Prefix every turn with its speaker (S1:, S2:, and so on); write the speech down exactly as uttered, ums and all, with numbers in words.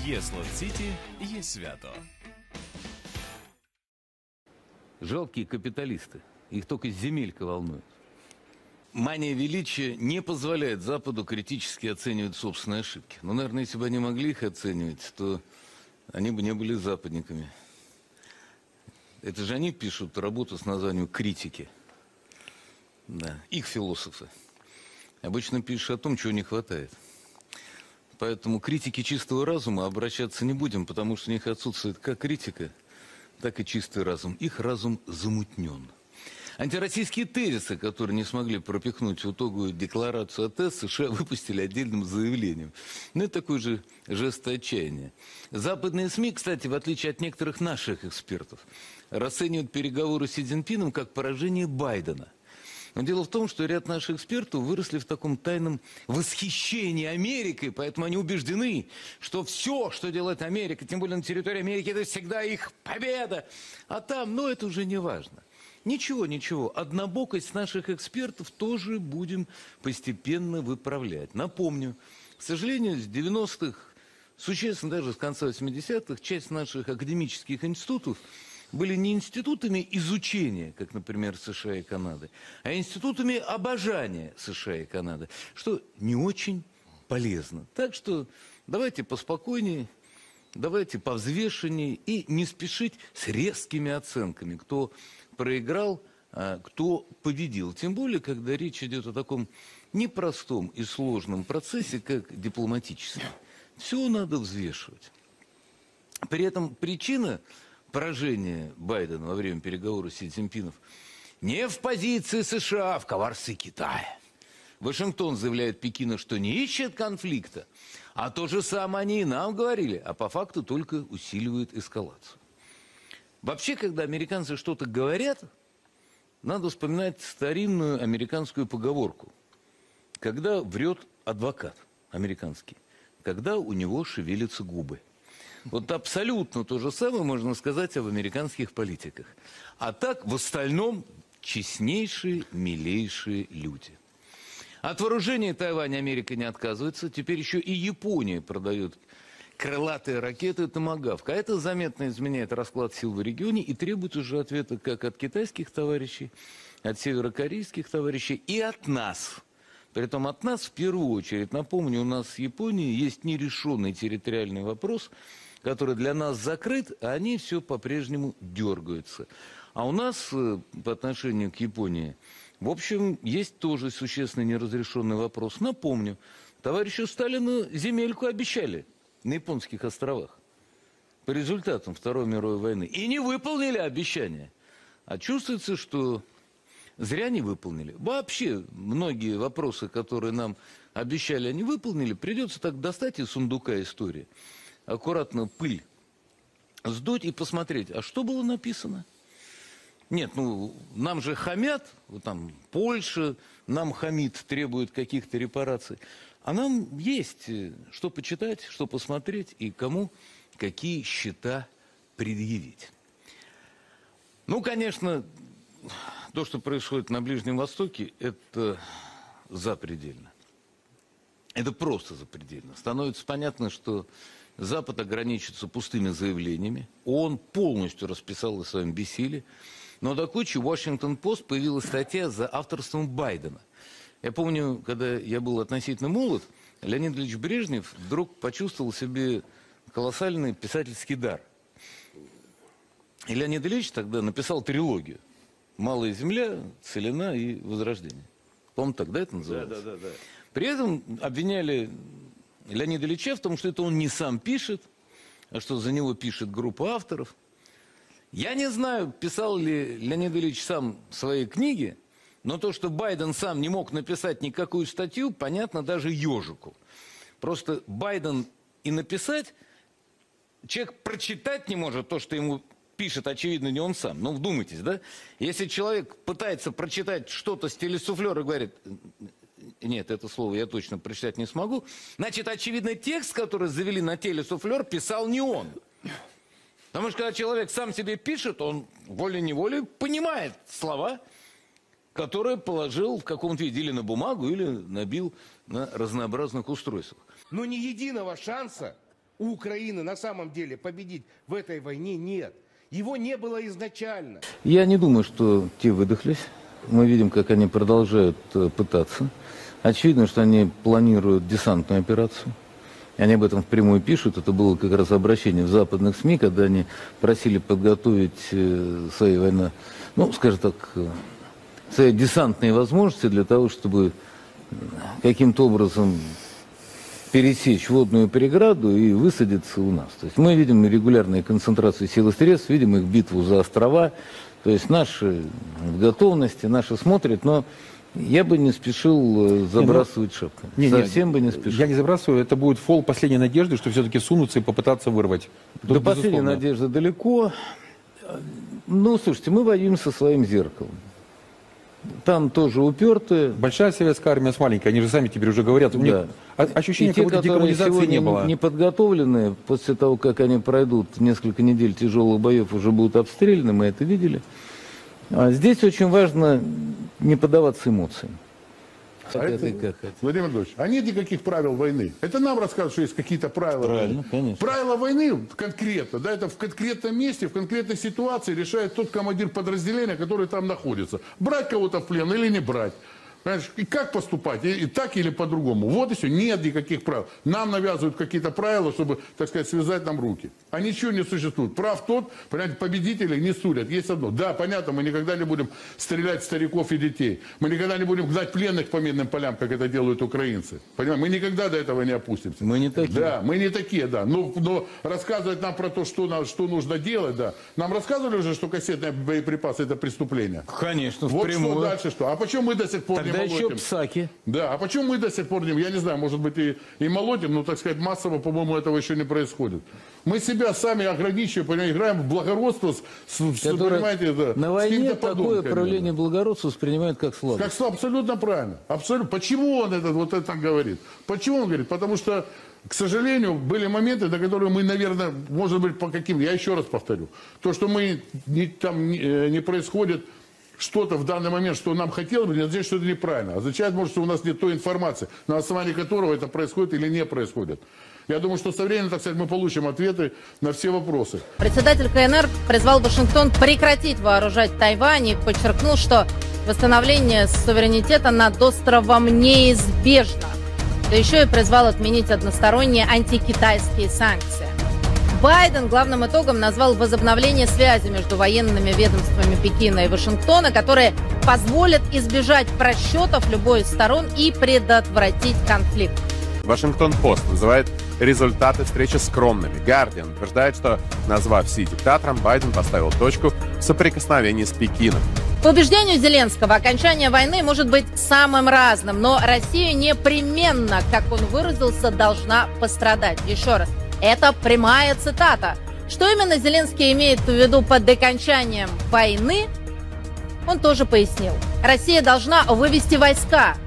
S1: Є Слот-Сіті, є свято.
S2: Жалкие капиталисты. Их только земелька волнует. Мания величия не позволяет Западу критически оценивать собственные ошибки. Но, наверное, если бы они могли их оценивать, то они бы не были западниками. Это же они пишут работу с названием «Критики». Да, их философы. Обычно пишут о том, чего не хватает. Поэтому критики чистого разума обращаться не будем, потому что у них отсутствует как критика, так и чистый разум. Их разум замутнен. Антироссийские тезисы, которые не смогли пропихнуть в итоговую декларацию АТЭС, США выпустили отдельным заявлением. Ну, это такой же жест отчаяния. Западные СМИ, кстати, в отличие от некоторых наших экспертов, расценивают переговоры с Си Цзиньпином как поражение Байдена. Но дело в том, что ряд наших экспертов выросли в таком тайном восхищении Америкой, поэтому они убеждены, что все, что делает Америка, тем более на территории Америки, это всегда их победа. А там, ну, это уже не важно. Ничего, ничего, однобокость наших экспертов тоже будем постепенно выправлять. Напомню, к сожалению, с девяностых, существенно даже с конца восьмидесятых, часть наших академических институтов были не институтами изучения, как, например, США и Канады, а институтами обожания США и Канады, что не очень полезно. Так что давайте поспокойнее, давайте повзвешеннее и не спешить с резкими оценками, кто проиграл, а кто победил. Тем более, когда речь идет о таком непростом и сложном процессе, как дипломатический. Все надо взвешивать. При этом причина поражение Байдена во время переговоров с Си Цзиньпином не в позиции США, а в коварстве Китая. Вашингтон заявляет Пекину, что не ищет конфликта, а то же самое они и нам говорили, а по факту только усиливают эскалацию. Вообще, когда американцы что-то говорят, надо вспоминать старинную американскую поговорку. Когда врет адвокат американский, когда у него шевелятся губы. Вот абсолютно то же самое можно сказать об американских политиках. А так, в остальном, честнейшие, милейшие люди. От вооружения Тайваня Америка не отказывается. Теперь еще и Япония продает крылатые ракеты «Томагавк». А это заметно изменяет расклад сил в регионе и требует уже ответа как от китайских товарищей, от северокорейских товарищей и от нас. Притом от нас в первую очередь. Напомню, у нас с Японией есть нерешенный территориальный вопрос, который для нас закрыт, а они все по-прежнему дергаются. А у нас по отношению к Японии, в общем, есть тоже существенный неразрешенный вопрос. Напомню, товарищу Сталину земельку обещали на японских островах по результатам Второй мировой войны. И не выполнили обещания. А чувствуется, что зря не выполнили. Вообще, многие вопросы, которые нам обещали, они выполнили. Придется так достать из сундука истории, аккуратно пыль сдуть и посмотреть, а что было написано? Нет, ну, нам же хамят, вот там Польша нам хамит, требует каких-то репараций. А нам есть что почитать, что посмотреть и кому какие счета предъявить. Ну, конечно, то, что происходит на Ближнем Востоке, это запредельно. Это просто запредельно. Становится понятно, что Запад ограничится пустыми заявлениями. Он полностью расписал о своем бессилии. Но до кучи Washington-Post появилась статья за авторством Байдена. Я помню, когда я был относительно молод, Леонид Ильич Брежнев вдруг почувствовал в себе колоссальный писательский дар. И Леонид Ильич тогда написал трилогию «Малая земля», «Целина» и «Возрождение». По-моему, тогда это называлось. Да, да, да, да. При этом обвиняли Леонида Ильича в том, что это он не сам пишет, а что за него пишет группа авторов. Я не знаю, писал ли Леонид Ильич сам свои книги, но то, что Байден сам не мог написать никакую статью, понятно даже ежику. Просто Байден и написать, человек прочитать не может то, что ему пишет, очевидно, не он сам. Ну, вдумайтесь, да? Если человек пытается прочитать что-то с телесуфлера и говорит, нет, это слово я точно прочитать не смогу, значит, очевидно, текст, который завели на телесуфлер, писал не он. Потому что когда человек сам себе пишет, он волей-неволей понимает слова, которые положил в каком-то виде или на бумагу, или набил на разнообразных устройствах.
S3: Но ни единого шанса у Украины на самом деле победить в этой войне нет. Его не было изначально.
S2: Я не думаю, что те выдохлись. Мы видим, как они продолжают пытаться. Очевидно, что они планируют десантную операцию. Они об этом впрямую пишут. Это было как раз обращение в западных СМИ, когда они просили подготовить свои войны, ну, скажем так, свои десантные возможности для того, чтобы каким-то образом пересечь водную преграду и высадиться у нас. То есть мы видим регулярные концентрации сил и средств, видим их битву за острова. То есть наши в готовности, наши смотрят, но я бы не спешил забрасывать шапками.
S4: Не,
S2: Совсем
S4: не,
S2: бы не спешил.
S4: Я не забрасываю, это будет фол последней надежды, что все-таки сунутся и попытаться вырвать.
S2: До
S4: Тут,
S2: последней
S4: безусловно.
S2: надежды далеко. Ну, слушайте, мы воюем со своим зеркалом. Там тоже упертые.
S4: Большая советская армия с маленькой, они же сами теперь уже говорят. У
S2: Да.
S4: них ощущение,
S2: И те,
S4: как будто
S2: которые
S4: декоммунизации
S2: сегодня
S4: не было.
S2: не подготовленные, после того, как они пройдут несколько недель тяжелых боев, уже будут обстреляны, мы это видели. А здесь очень важно не поддаваться эмоциям.
S5: А это, Владимир Владимирович, а нет никаких правил войны. Это нам рассказывают, что есть какие-то правила.
S2: Правильно,
S5: войны.
S2: конечно.
S5: Правила войны конкретно, да, это в конкретном месте, в конкретной ситуации решает тот командир подразделения, который там находится. Брать кого-то в плен или не брать. Понимаешь, и как поступать? И, и так или по-другому? Вот и все. Нет никаких правил. Нам навязывают какие-то правила, чтобы, так сказать, связать нам руки. А ничего не существует. Прав тот, понимаете, победителей не судят. Есть одно. Да, понятно, мы никогда не будем стрелять в стариков и детей. Мы никогда не будем гнать пленных по минным полям, как это делают украинцы. Понимаете, мы никогда до этого не опустимся.
S2: Мы не такие.
S5: Да, мы не такие, да. Но, но рассказывать нам про то, что, нам, что нужно делать, да. Нам рассказывали уже, что кассетные боеприпасы – это преступление.
S2: Конечно,
S5: Вот
S2: впрямую.
S5: что дальше что. А почему мы до сих пор
S2: Тогда
S5: не
S2: еще
S5: молотим?
S2: псаки.
S5: Да, а почему мы до сих пор не, я не знаю, может быть и, и молотим, но, так сказать, массово, по-моему, этого еще не происходит. Мы себя сами ограничиваем, понимаете, играем в благородство, с, с, понимаете, да,
S2: на
S5: с
S2: войне
S5: какими-то
S2: такое
S5: подонками,
S2: проявление
S5: да.
S2: благородства воспринимают как слабость.
S5: Как слабо, абсолютно правильно. Абсолютно. Почему он это, вот это говорит? Почему он говорит? Потому что, к сожалению, были моменты, на которые мы, наверное, может быть, по каким, я еще раз повторю, то, что мы не, там не, не происходит что-то в данный момент, что нам хотелось бы, не означает, что это неправильно. Означает, может, что у нас нет той информации, на основании которого это происходит или не происходит. Я думаю, что со временем, так сказать, мы получим ответы на все вопросы.
S6: Председатель КНР призвал Вашингтон прекратить вооружать Тайвань и подчеркнул, что восстановление суверенитета над островом неизбежно. Да еще и призвал отменить односторонние антикитайские санкции. Байден главным итогом назвал возобновление связи между военными ведомствами Пекина и Вашингтона, которые позволят избежать просчетов любой из сторон и предотвратить конфликт.
S7: Вашингтон-Пост называет результаты встречи скромными. Гардиан утверждает, что, назвав Си диктатором, Байден поставил точку в соприкосновении с Пекином.
S6: По убеждению Зеленского, окончание войны может быть самым разным, но Россия непременно, как он выразился, должна пострадать. Еще раз, это прямая цитата. Что именно Зеленский имеет в виду под окончанием войны, он тоже пояснил. Россия должна вывести войска